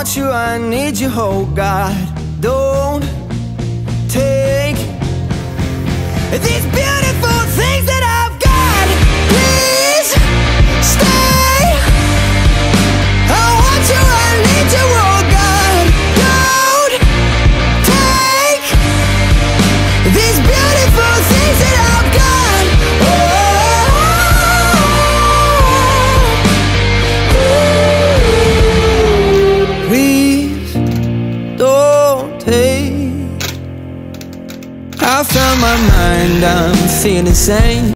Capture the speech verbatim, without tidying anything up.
want you, I need you, oh God. Don't take these beautiful things that I've got. Please stay. I want you, I need you, oh God. Don't take these beautiful things that I've got. Oh, please don't take. I found my mind, I'm feeling insane.